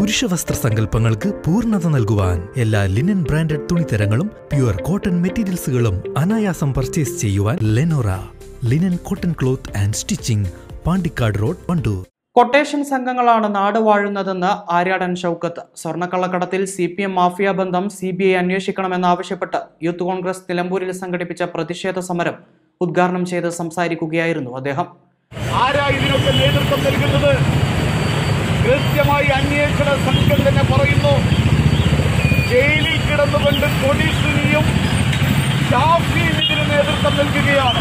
പുരുഷവസ്ത്ര സങ്കല്പങ്ങൾക്ക് പൂർണ്ണത നൽകുവാൻ എല്ലാ ലിനൻ ബ്രാൻഡഡ് തുണിത്തരങ്ങളും പ്യുവർ കോട്ടൺ മെറ്റീരിയൽസുകളും അനായാസം പർച്ചേസ് ചെയ്യുവാൻ Lenora linen cotton cloth and stitching, Pandikkad road, Wandoor. Quotation സംഘങ്ങളാണ് നാട് വാഴുന്നതെന്ന് ആര്യാടൻ ഷൗക്കത്ത്. സ്വർണ്ണക്കള്ളക്കടത്തിൽ CPM മാഫിയ ബന്ധം CBI അന്വേഷിക്കണമെന്നാവശ്യപ്പെട്ട് യൂത്ത് കോൺഗ്രസ് നിലമ്പൂരിൽ സംഘടിപ്പിച്ച പ്രതിഷേധ സമരം ഉദ്ഘാടനം ചെയ്ത് സംസാരിക്കുകയായിരുന്നു അദ്ദേഹം. ഇതിനൊക്കെ നേതൃത്വം നൽകുന്നത് കൃത്യമായി അന്വേഷണ സംഘം തന്നെ പറയുന്നു. ജയിലിൽ കിടന്നുകൊണ്ട് കൊടിസുനിയും ഷാഫിയും ഇതിന് നേതൃത്വം നൽകുകയാണ്.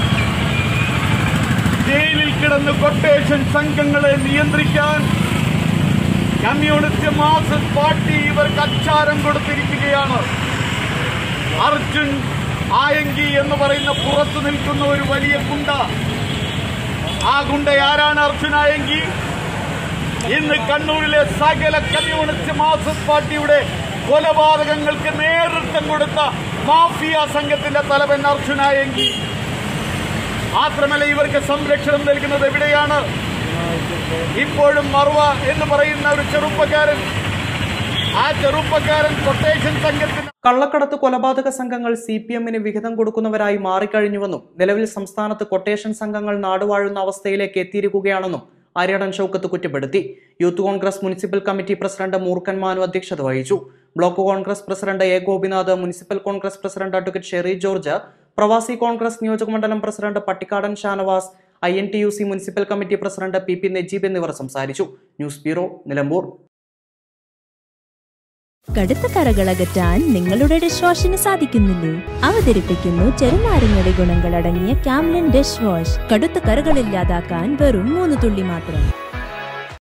ജയിലിൽ കിടന്ന് കൊട്ടേഷൻ സംഘങ്ങളെ നിയന്ത്രിക്കാൻ കമ്മ്യൂണിസ്റ്റ് മാർക്സിസ്റ്റ് പാർട്ടി ഇവർക്ക് അച്ചാരം കൊടുത്തിരിക്കുകയാണ്. അർജുൻ ആയങ്കി എന്ന് പറയുന്ന പുറത്തു നിൽക്കുന്ന ഒരു വലിയ ഗുണ്ട. ആ ഗുണ്ട ആരാണ്? അർജുൻ ആയങ്കി ഇന്ന് കണ്ണൂരിലെ സകല കമ്മ്യൂണിസ്റ്റ് മാർക്സിസ്റ്റ് പാർട്ടിയുടെ കൊലപാതകങ്ങൾക്ക് നേതൃത്വം കൊടുത്ത മാഫിയ സംഘത്തിന്റെ തലവൻ അർജുൻ ആയങ്കി. മാത്രമല്ല, ഇവർക്ക് സംരക്ഷണം നൽകുന്നത് എവിടെയാണ്? ഇപ്പോഴും മർവ എന്ന് പറയുന്ന ഒരു ചെറുപ്പക്കാരൻ. ആ ചെറുപ്പക്കാരൻ കൊട്ടേഷൻ സംഘത്തിന് കള്ളക്കടത്ത് കൊലപാതക സംഘങ്ങൾ CPMന് വിഹിതം കൊടുക്കുന്നവരായി മാറിക്കഴിഞ്ഞുവെന്നും നിലവിൽ സംസ്ഥാനത്ത് കൊട്ടേഷൻ സംഘങ്ങൾ നാടുവാഴുന്ന അവസ്ഥയിലേക്ക് എത്തിയിരിക്കുകയാണെന്നും ആര്യാടൻ ഷൗക്കത്ത് കുറ്റപ്പെടുത്തി. Youth Congress municipal committee president Moorkhan Manu അധ്യക്ഷത വഹിച്ചു. Block Congress president A. Gopinath, municipal Congress president advocate Sherry George, Pravasi Congress നിയോജക മണ്ഡലം president Pattikkadan Shanavas, INTUC municipal committee president PP Najeeb എന്നിവർ സംസാരിച്ചു. News bureau, Nilambur. കടുത്ത കറകളകറ്റാൻ നിങ്ങളുടെ ഡിഷ് വാഷിന് സാധിക്കുന്നില്ലേ? അവതരിപ്പിക്കുന്നു ചെറുനാരങ്ങയുടെ ഗുണങ്ങളടങ്ങിയ ക്യാംലിൻ ഡിഷ് വാഷ്. കടുത്ത കറകളില്ലാതാക്കാൻ വെറും 3 തുള്ളി മാത്രം.